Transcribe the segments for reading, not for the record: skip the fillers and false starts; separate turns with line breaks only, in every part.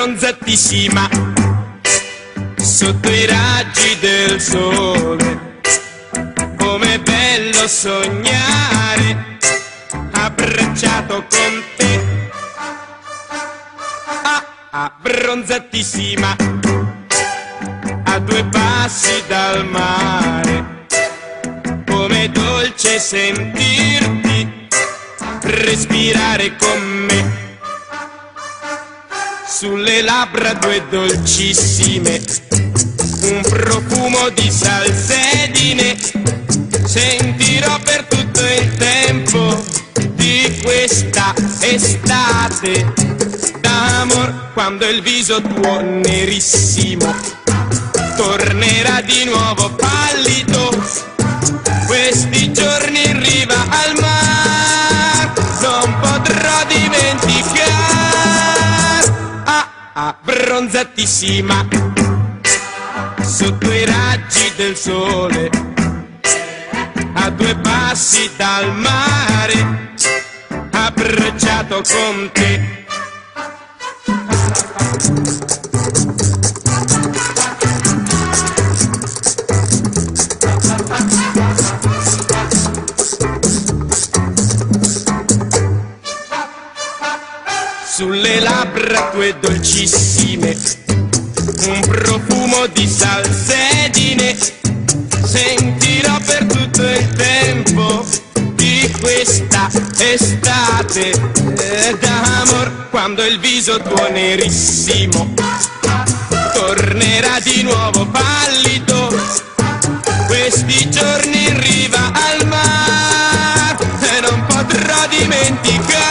abbronzatissima sotto i raggi del sole. Com'è bello sognare abbracciato con te, abbronzatissima a 2 passi dal mare. Com'è dolce sentirti respirare con me, sulle labbra 2 dolcissime, un profumo di salsedine. Sentirò per tutto il tempo di questa estate d'amor, quando il viso tuo nerissimo tornerà di nuovo pallido. Questi giorni in riva al mar non potrò dimenticare, abbronzatissima sotto i raggi del sole, a 2 passi dal mare, abbracciato con te. Sulle labbra tue dolcissime, un profumo di salsedine. Sentirò per tutto il tempo di questa estate d'amor, quando il viso tuo nerissimo tornerà di nuovo pallido. Questi giorni in riva al mar non potrò dimenticare,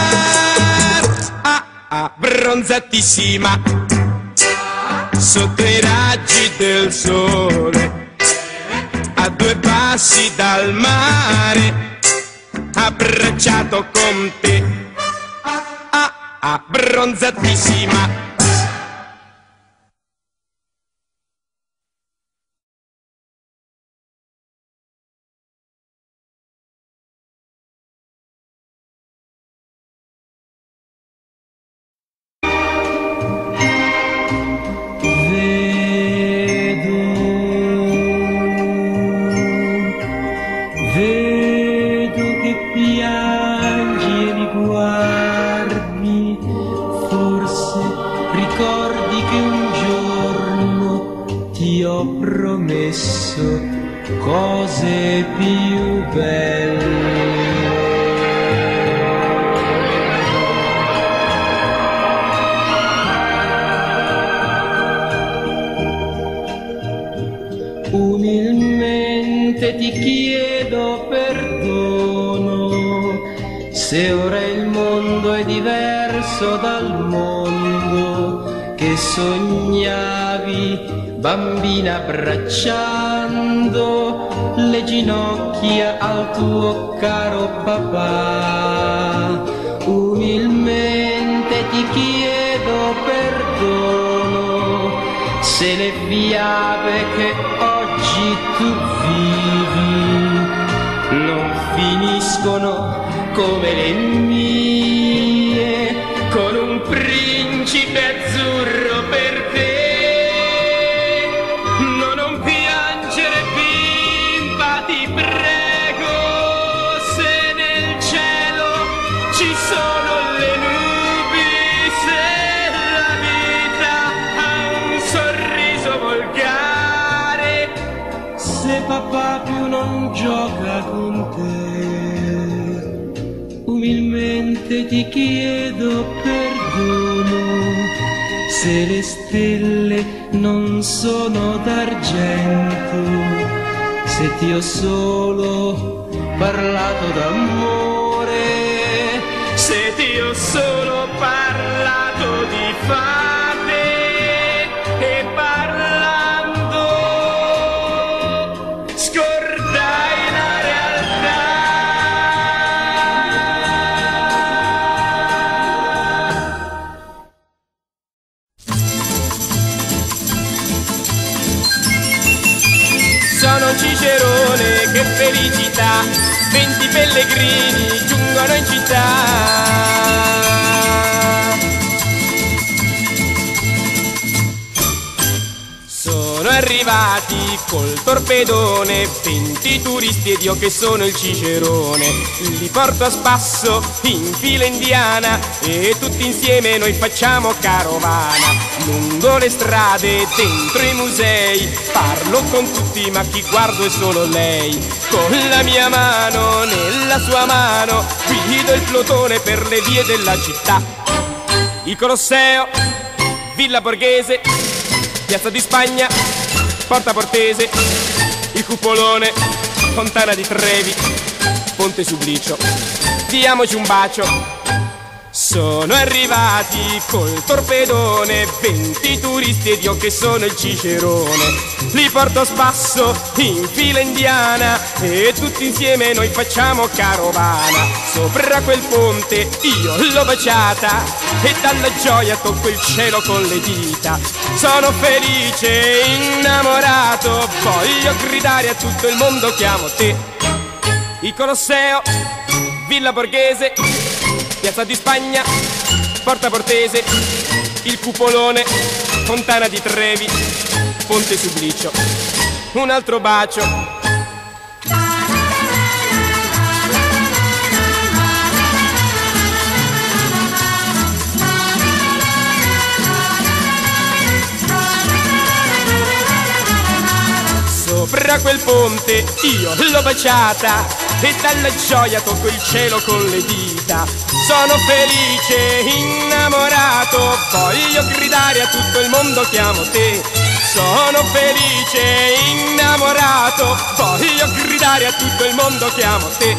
abbronzatissima sotto i raggi del sole, a 2 passi dal mare, abbracciato con te, abbronzatissima.
Cose più belle. Umilmente ti chiedo perdono se ora il mondo è diverso dal mondo che sognavi, bambina, abbracciando le ginocchia al tuo caro papà. Umilmente ti chiedo perdono se le fiabe che oggi tu vivi non finiscono come le mie, con un principe azzurro per te. Papà più non gioca con te, umilmente ti chiedo perdono se le stelle non sono d'argento, se ti ho solo parlato d'amore, se ti ho solo parlato di fate e
Cicerone, che felicità, 20 pellegrini giungono in città. arrivati col torpedone 20 turisti ed io che sono il cicerone. Li porto a spasso in fila indiana e tutti insieme noi facciamo carovana. Lungo le strade, dentro i musei, parlo con tutti ma chi guardo è solo lei. Con la mia mano nella sua mano guido il plotone per le vie della città. Il Colosseo, Villa Borghese, Piazza di Spagna, Porta Portese, il Cupolone, Fontana di Trevi, Ponte Sublicio. Diamoci un bacio. Sono arrivati col torpedone 20 turisti ed io che sono il cicerone. Li porto a spasso in fila indiana e tutti insieme noi facciamo carovana. Sopra quel ponte io l'ho baciata e dalla gioia tocco il cielo con le dita. Sono felice, innamorato, voglio gridare a tutto il mondo, chiamo te. Il Colosseo, Villa Borghese, Piazza di Spagna, Porta Portese, il Cupolone, Fontana di Trevi, Ponte Sublicio. Un altro bacio. Sopra quel ponte io l'ho baciata e dalla gioia tocco il cielo con le dita. Sono felice, innamorato, voglio gridare a tutto il mondo, chiamo te. Sono felice, innamorato, voglio gridare a tutto il mondo, chiamo te.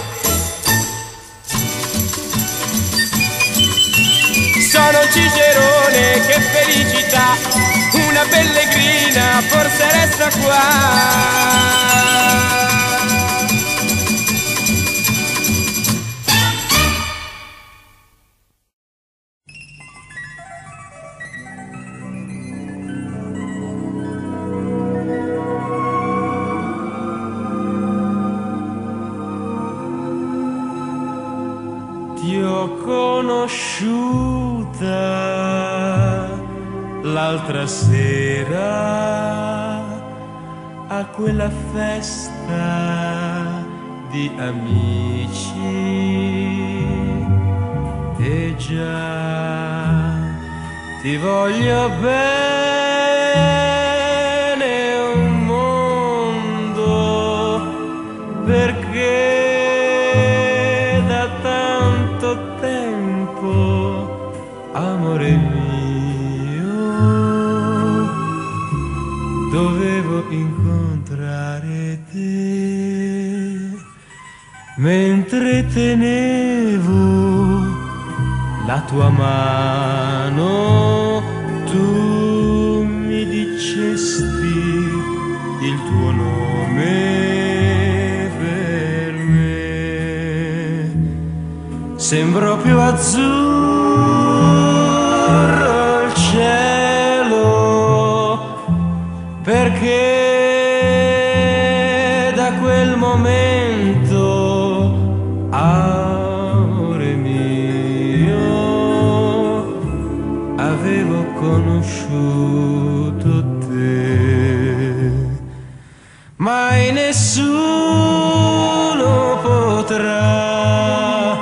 Sono cicerone, che felicità, una pellegrina forse resta qua.
Ti ho conosciuta l'altra sera a quella festa di amici e già ti voglio bene un mondo, perché da tanto tempo, amore mio, dovevo incontrare te. Mentre tenevo la tua mano, tu mi dicesti il tuo nome per me. Sembrò più azzurro il cielo, perché da quel momento, amore mio, avevo conosciuto te. Mai nessuno potrà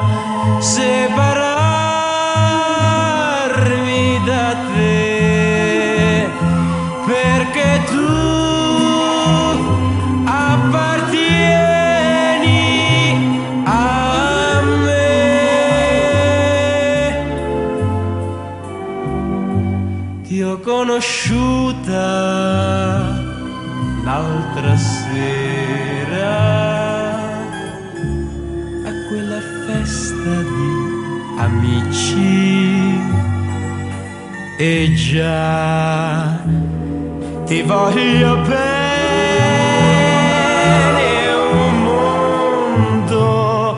separarmi da te, perché tu appartieni a me. Ti ho conosciuta l'altra sera a quella festa di amici e già ti voglio bene un mondo,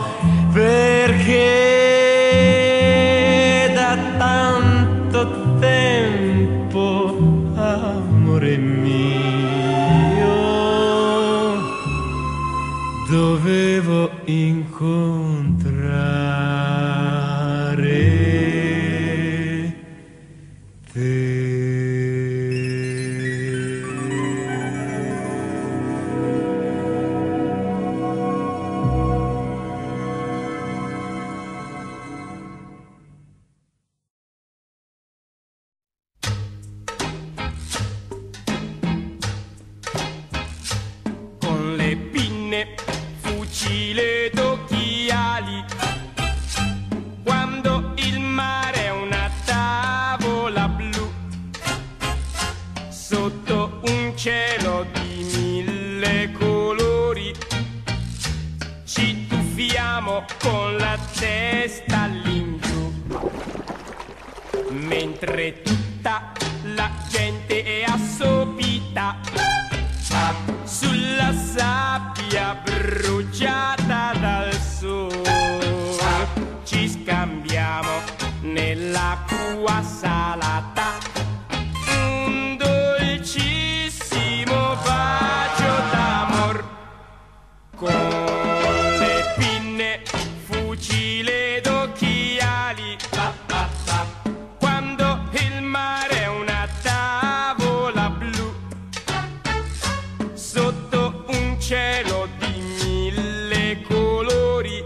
perché da tanto tempo, amore mio, dovevo incontrare te.
sotto un cielo di 1000 colori, ci tuffiamo con la testa all'ingiù, mentre tutta la gente è assopita sulla sabbia bruciata dal sole. Ci scambiamo nell'acqua salata un dolcissimo bacio d'amor, con le pinne, fucile ed occhiali, quando il mare è una tavola blu, sotto un cielo di 1000 colori,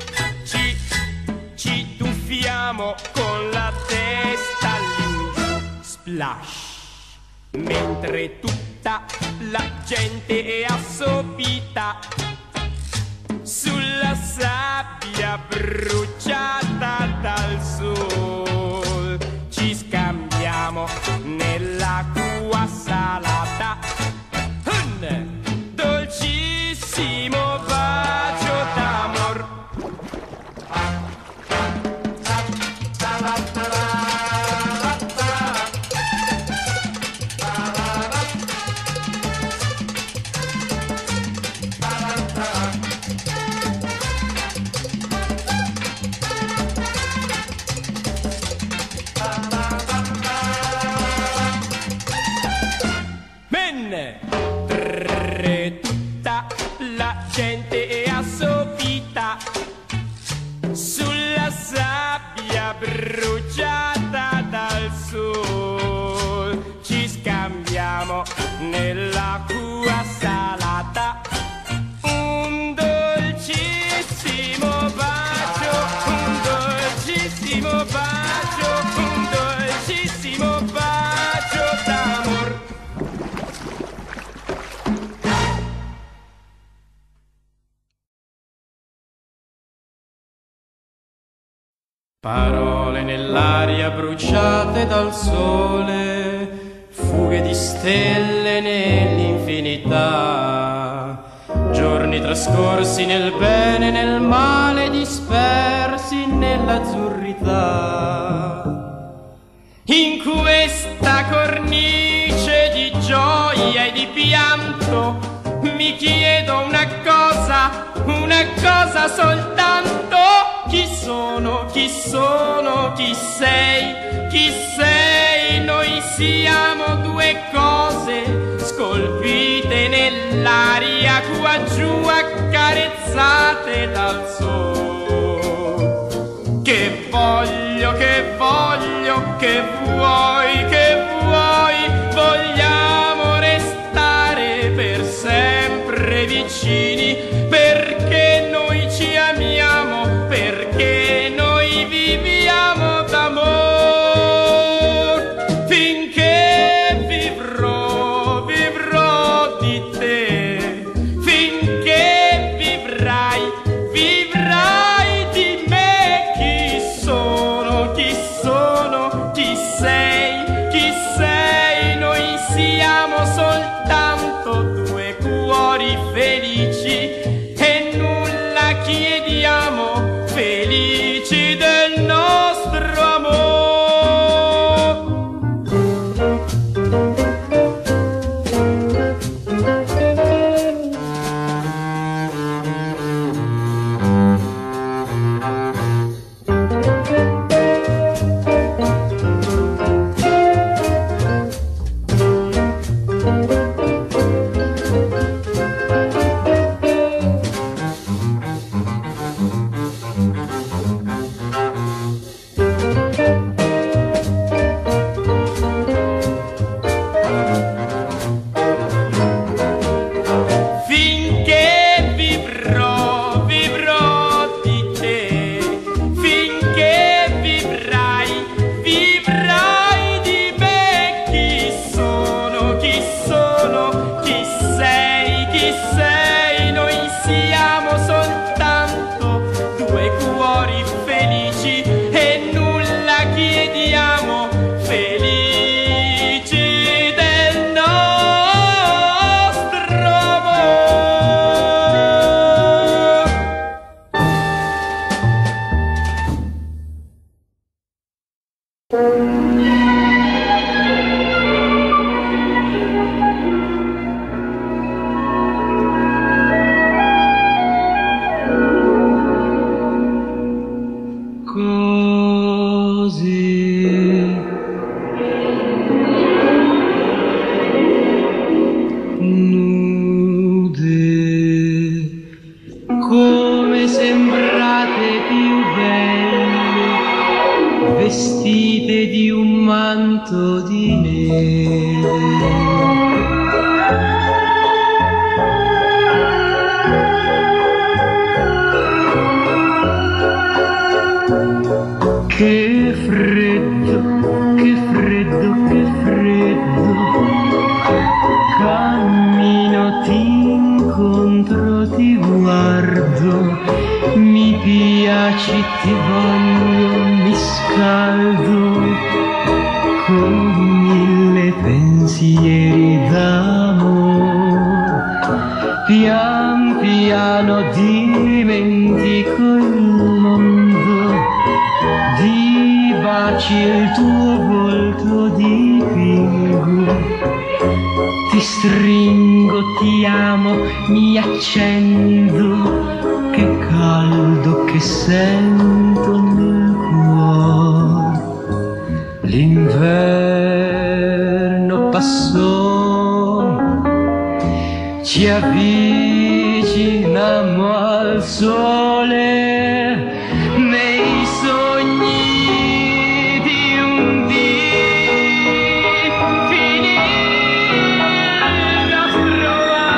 ci tuffiamo con la testa all'ingiù, splash, mentre tutta la gente è assopita sulla sabbia bruciata dal sol. Ci scambiamo nell'acqua salata un dolcissimo bacio d'amor. Mentre tutta la gente è assopita sulla sabbia bruciata dal sol, ci scambiamo nell'acqua salata un dolcissimo bacio, un dolcissimo bacio, un dolcissimo bacio d'amor.
Parole nell'aria bruciate dal sole, fughe di stelle nell'infinità, giorni trascorsi nel bene e nel male, dispersi nell'azzurrità.
In questa cornice di gioia e di pianto mi chiedo una cosa soltanto: chi sono, chi sono, chi sei, chi sei? Noi siamo due cose scolpite nell'aria qua giù, accarezzate dal sole. Che voglio, che voglio, che vuoi, vogliamo restare per sempre vicini, perché noi ci amiamo, perché noi viviamo d'amor. Finché vivrò, vivrò di te, finché vivrai, vivrai di me. Chi sono, chi sono, chi sei, chi sei? Noi siamo soltanto due cuori felici e nulla chiediamo, felici del nostro amor. Chiediamo, felici del nostro
incontro ti guardo, mi piaci, ti voglio, mi scaldo con 1000 pensieri d'amore. Pian piano dimentico il mondo, di baci il tuo volto dipingo, ti stringo, ti amo, mi accendo, che caldo che sento nel cuore. L'inverno passò, ci avviciniamo al sole, nei sogni di un dì finì il nostro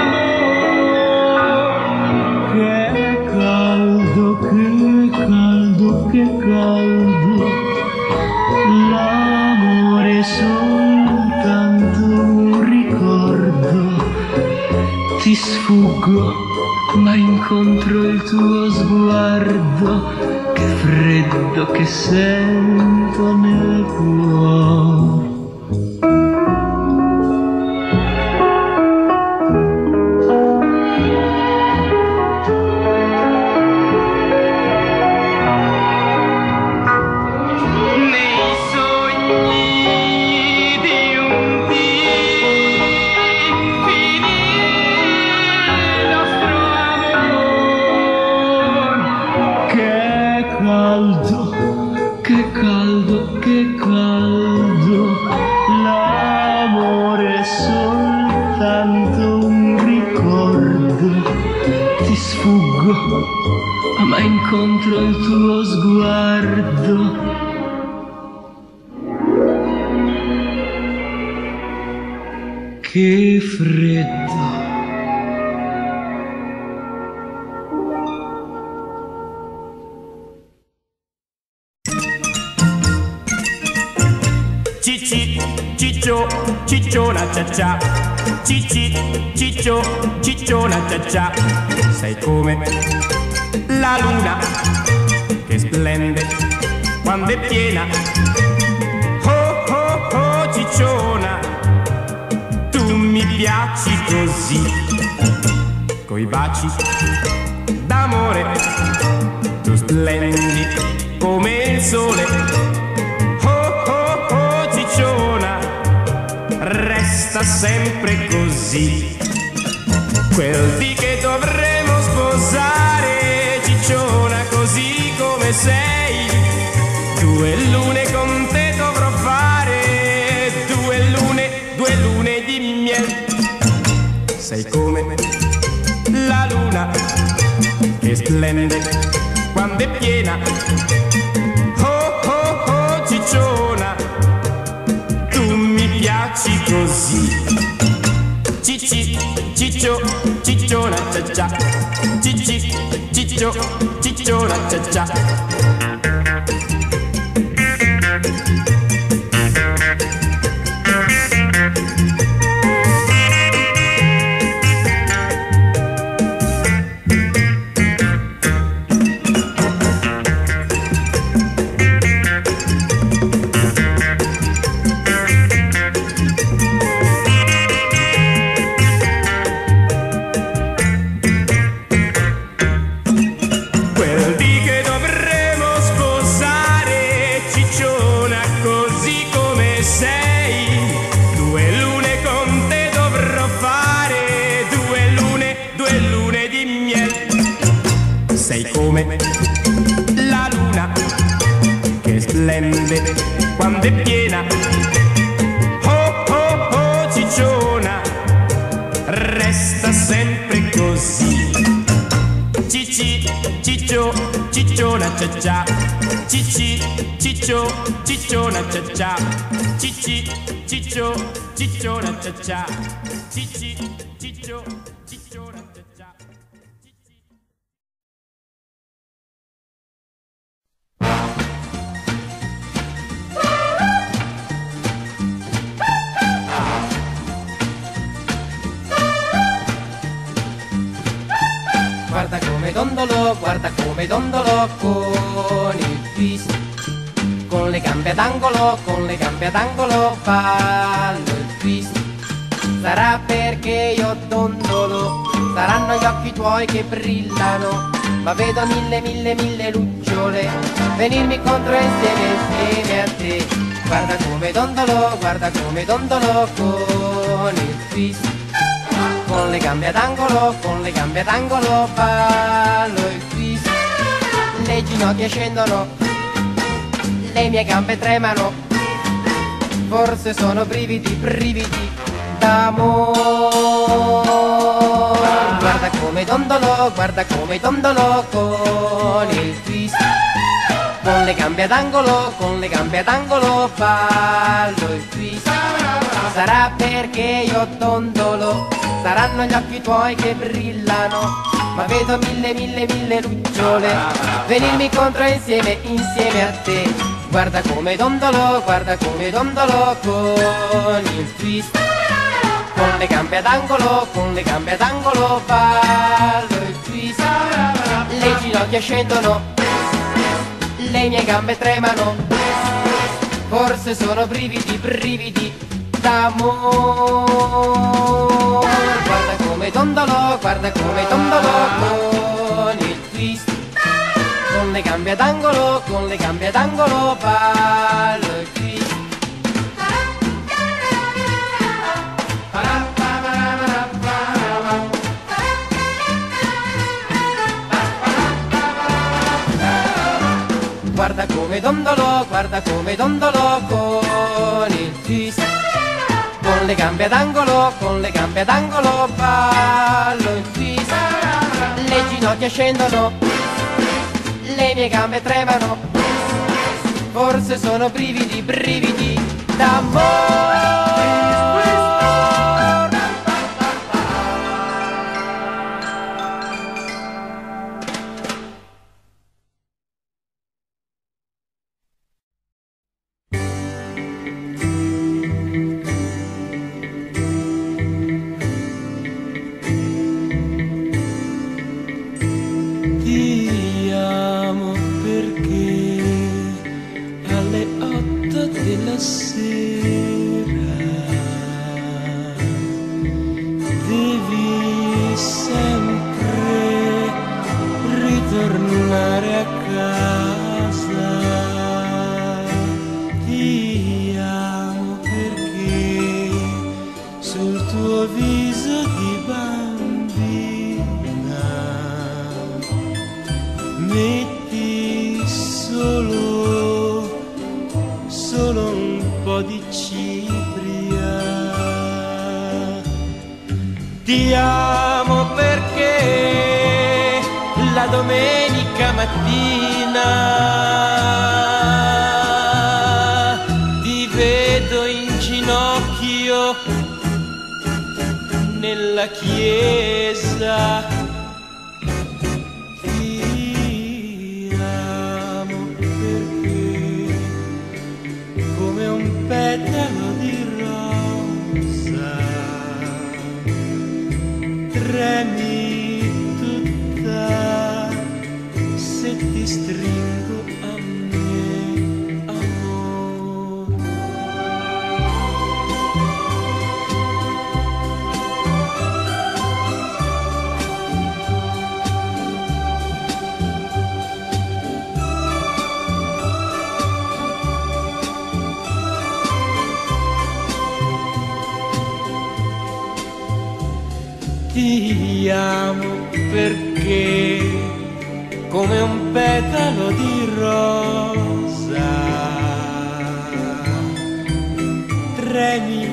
amore. Che caldo, che caldo, che caldo, l'amore è soltanto un ricordo. Ti sfuggo, ma incontro il tuo sguardo, che freddo che sento nel cuore. L'amore è soltanto un ricordo. Ti sfuggo, ma incontro il tuo sguardo. Che freddo.
Cicci, ciccio, cicciona cia cia. Cicci, ciccio, cicciona cia cia. Sei come la luna che splende quando è piena. Oh oh oh cicciona, tu mi piaci così, coi baci d'amore tu splendi come il sole. Resta sempre così. Quel dì che dovremo sposare, cicciona, così come sei. 2 lune con te dovrò fare, 2 lune di miele. Sei come la luna che splende quando è piena. Oh oh oh cicciona, piaci così. Cicci, ciccio, cicciona cia cia. Cicci, ciccio, cicciona cia cia. Sei come la luna che splende quando è piena. Oh oh oh cicciona, resta sempre così. Cicci, ciccio, cicciona cia cia. Cicci, ciccio, cicciona cia cia. Cicci, ciccio, cicciona cia cia. Cicci, ciccio, cicciona cia cia.
come dondolo, guarda come dondolo con il twist. Con le gambe ad angolo, con le gambe ad angolo fallo il twist. Sarà perché io dondolo, saranno gli occhi tuoi che brillano, ma vedo mille lucciole venirmi contro insieme a te. Guarda come dondolo con il twist. Con le gambe ad angolo, con le gambe ad angolo ballo il twist. Le ginocchia scendono, le mie gambe tremano, forse sono brividi d'amore. Guarda come dondolo con il twist. Con le gambe ad angolo, con le gambe ad angolo ballo il twist. Sarà perché io dondolo, saranno gli occhi tuoi che brillano, ma vedo mille lucciole venirmi contro insieme a te. Guarda come dondolo con il twist. Con le gambe ad angolo, con le gambe ad angolo ballo il twist. Le ginocchia scendono, le mie gambe tremano, forse sono brividi d'amore. Guarda come dondolo con il twist. Con le gambe ad angolo, con le gambe ad angolo ballo il twist. Guarda come dondolo con il twist. Con le gambe ad angolo, con le gambe ad angolo ballo il twist. Le ginocchia scendono, le mie gambe tremano, forse sono brividi d'amore.
Della sera devi sempre ritornare a casa. Ti amo perché sul tuo viso di bambina metti solo un po' di cipria. Ti amo perché la domenica mattina ti vedo in ginocchio nella chiesa. Petalo di rosa, tremi tutta se ti stringo a me, amore. Ti amo perché come un petalo di rosa tremi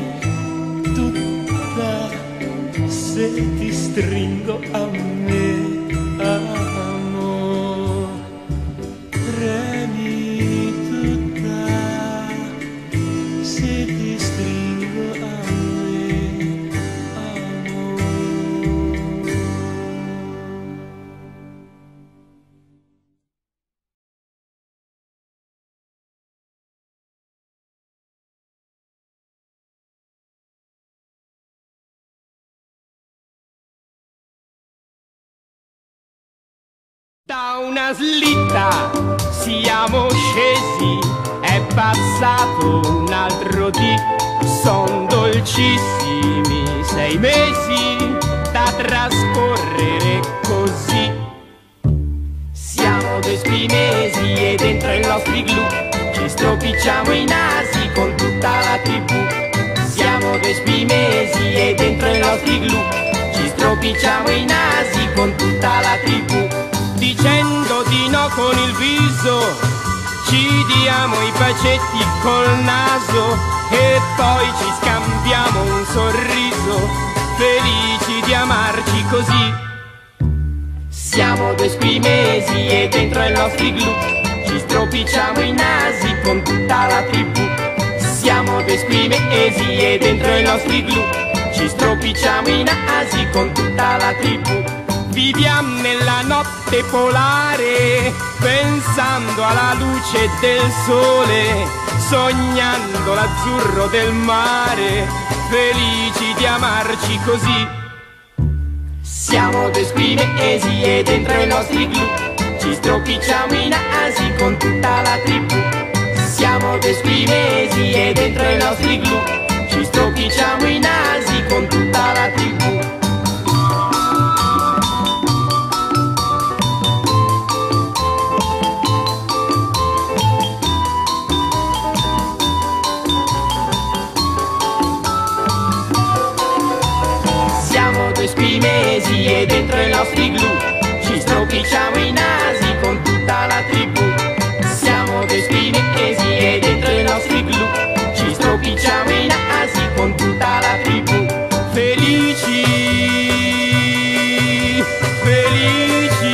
tutta se ti stringo a me, amore. Tremi tutta se ti stringo a me.
Da una slitta siamo scesi, è passato un altro dì, son dolcissimi 6 mesi da trascorrere così. Siamo 2 spimesi e dentro i nostri glu ci stropicciamo i nasi con tutta la tribù. Siamo 2 spimesi e dentro i nostri glu ci stropicciamo i nasi con tutta la tribù. Dicendo di no con il viso, ci diamo i bacetti col naso e poi ci scambiamo un sorriso, felici di amarci così. Siamo 2 spimesi e dentro ai nostri glu ci stropicciamo i nasi con tutta la tribù. Siamo 2 spimesi e dentro ai nostri glu ci stropicciamo i nasi con tutta la tribù. Viviamo nella notte polare, pensando alla luce del sole, sognando l'azzurro del mare, felici di amarci così. Siamo 2 spimesi e dentro ai nostri glu ci stropicciamo i nasi con tutta la tribù. Siamo 2 spimesi e dentro ai nostri glu ci stropicciamo i nasi con tutta la tribù. Siamo 2 spimesi e dentro ai nostri glu ci stropicciamo i nasi con tutta la tribù. Siamo 2 spimesi e dentro ai nostri glu ci stropicciamo i nasi con tutta la tribù. Felici, felici,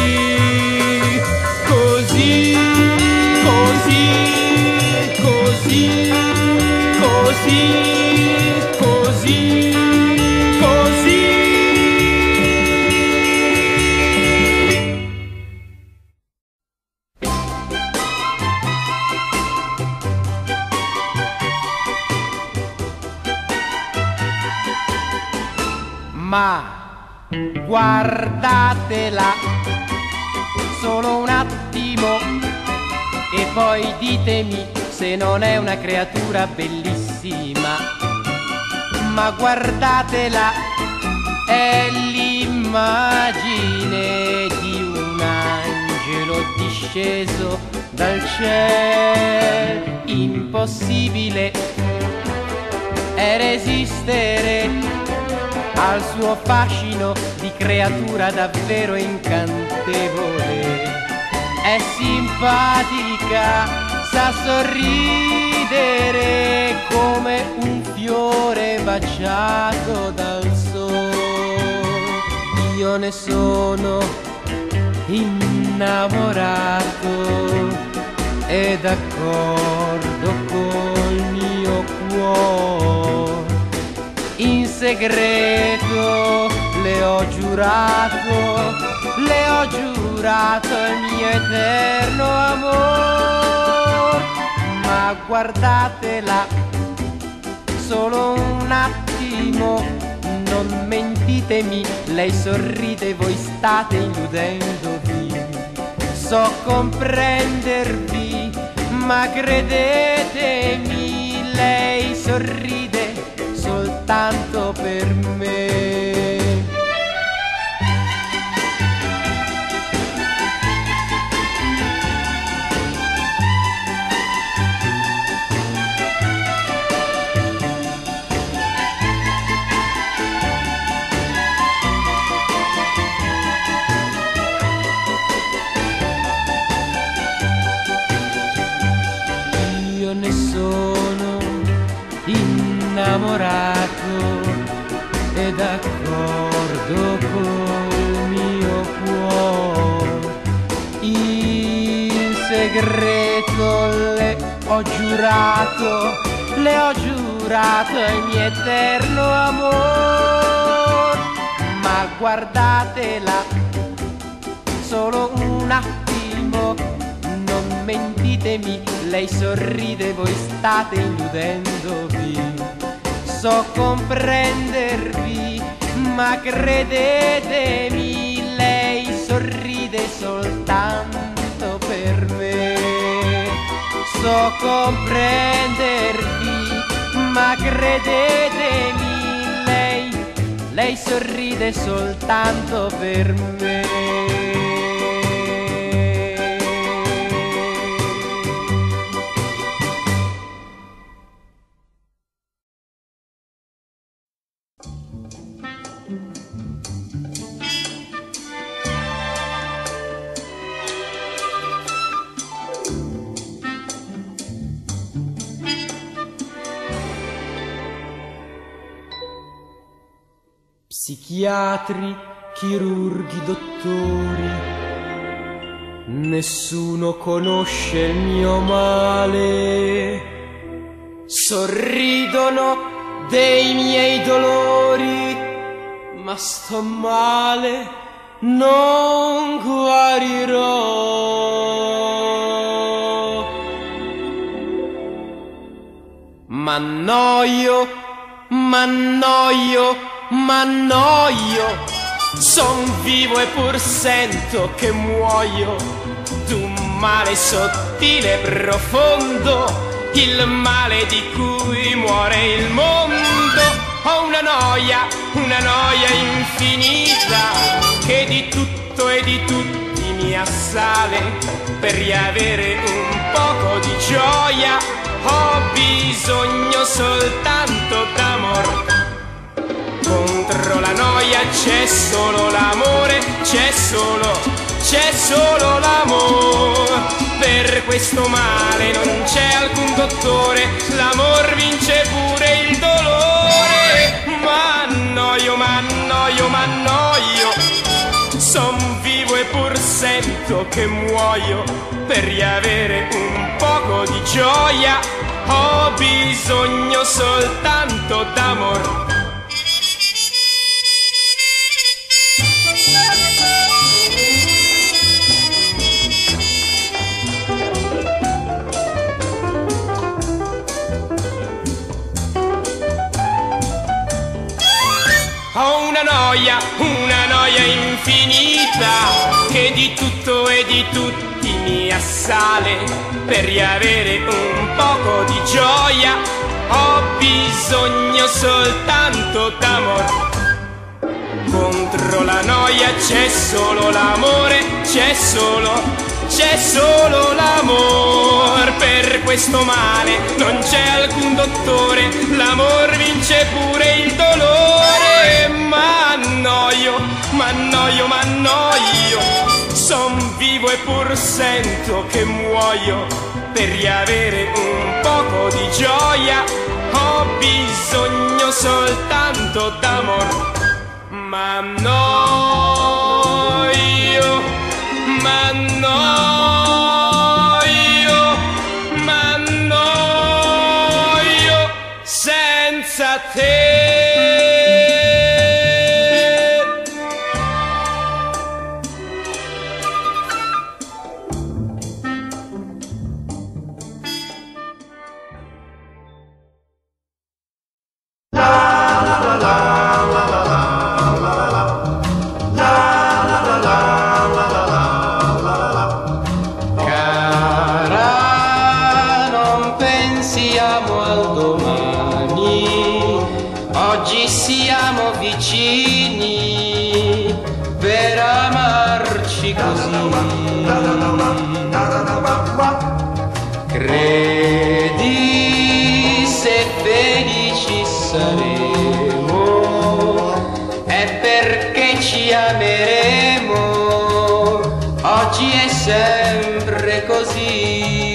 così, così, così, così, così.
Ma guardatela solo un attimo e poi ditemi se non è una creatura bellissima. Ma guardatela, è l'immagine di un angelo disceso dal cielo. Impossibile è resistere al suo fascino di creatura davvero incantevole. È simpatica, sa sorridere come un fiore baciato dal sole. Io ne sono innamorato e d'accordo col mio cuore. In segreto le ho giurato il mio eterno amor. Ma guardatela solo un attimo, non mentitemi, lei sorride, voi state illudendovi. So comprendervi, ma credetemi, lei sorride soltanto per me. Io ne sono innamorato e d'accordo col mio cuore. In segreto le ho giurato il mio eterno amor. Ma guardatela solo un attimo, non mentitemi, lei sorride, voi state illudendovi. So comprendervi, ma credetemi, lei sorride soltanto per me. So comprendervi, ma credetemi, lei sorride soltanto per me.
Psichiatri, chirurghi, dottori, nessuno conosce il mio male. Sorridono dei miei dolori, ma sto male, non guarirò. M'annoio, son vivo e pur sento che muoio d'un male sottile e profondo, il male di cui muore il mondo. Ho una noia infinita che di tutto e di tutti mi assale. Per riavere un poco di gioia ho bisogno soltanto d'amor. Contro la noia c'è solo l'amore, c'è solo l'amore. Per questo male non c'è alcun dottore, l'amor vince pure il dolore. M'annoio, son vivo e pur sento che muoio. Per riavere un poco di gioia ho bisogno soltanto d'amor. Ho una noia infinita che di tutto e di tutti mi assale. Per riavere un poco di gioia ho bisogno soltanto d'amor. Contro la noia c'è solo l'amore, c'è solo l'amor. Per questo male non c'è alcun dottore, l'amor vince pure il dolore. M'annoio, son vivo e pur sento che muoio. Per riavere un poco di gioia ho bisogno soltanto d'amor. M'annoio senza te.
Oggi siamo vicini per amarci così. Credi, se felici saremo è perché ci ameremo. Oggi è sempre così.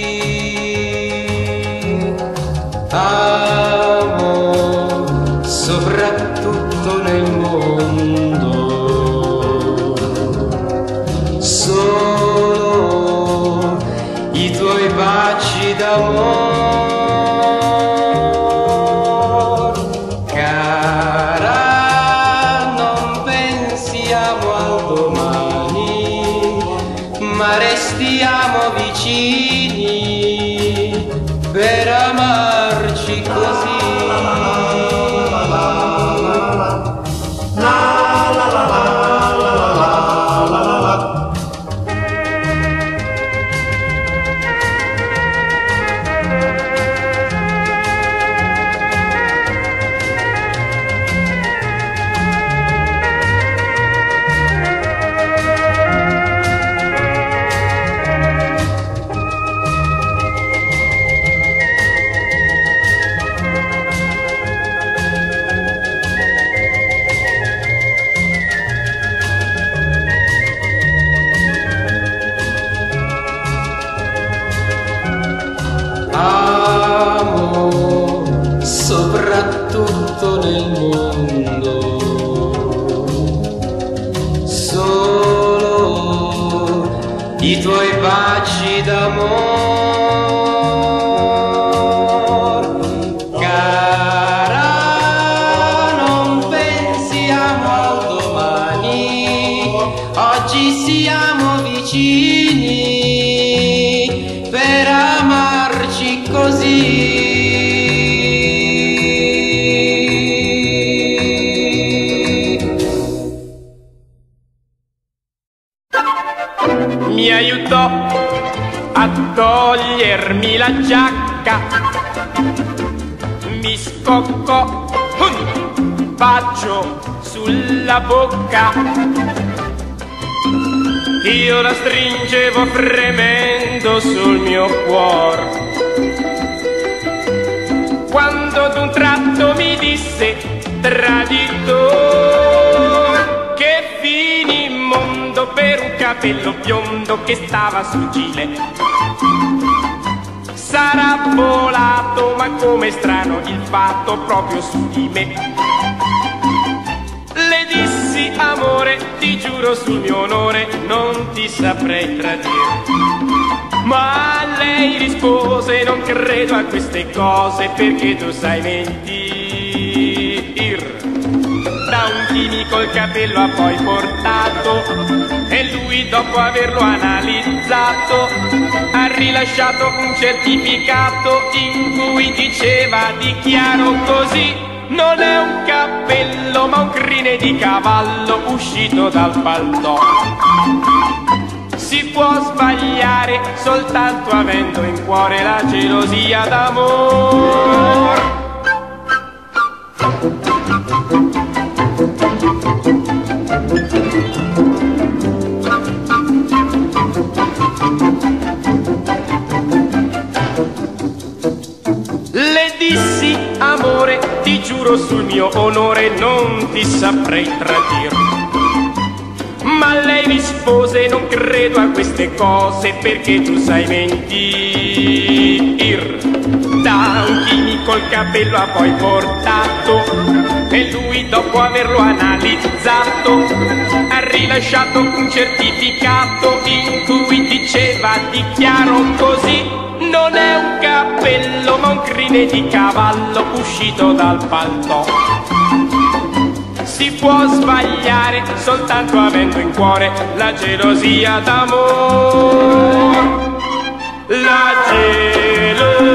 Soprattutto nel mondo, solo i tuoi baci d'amor. Cara, non pensiamo al domani, ma restiamo vicini per amarci così.
i tuoi baci d'amor. Cara, non pensiamo al domani, oggi siamo vicini per amarci così.
Mi aiutò a togliermi la giacca, mi scoccò un bacio sulla bocca, io la stringevo fremendo sul mio cuore, quando d'un tratto mi disse traditor che fini in mondo per un capello biondo che stava sul gile. Sarà volato, ma come strano il fatto proprio su di me. Le dissi amore, ti giuro sul mio onore, non ti saprei tradire. Ma lei rispose non credo a queste cose perché tu sai mentir. Da un chimico il capello ha poi portato e lui dopo averlo analizzato ha rilasciato un certificato in cui diceva dichiaro così: non è un cappello ma un crine di cavallo uscito dal paltò. Si può sbagliare soltanto avendo in cuore la gelosia d'amor. Le dissi amore, ti giuro sul mio onore non ti saprei tradire. Ma lei rispose non credo a queste cose perché tu sai mentir. Da un chimico il capello ha poi portato e lui dopo averlo analizzato ha rilasciato un certificato in cui diceva dichiaro così: non è un cappello ma un crine di cavallo uscito dal paltò. Si può sbagliare soltanto avendo in cuore la gelosia d'amor. La gelosia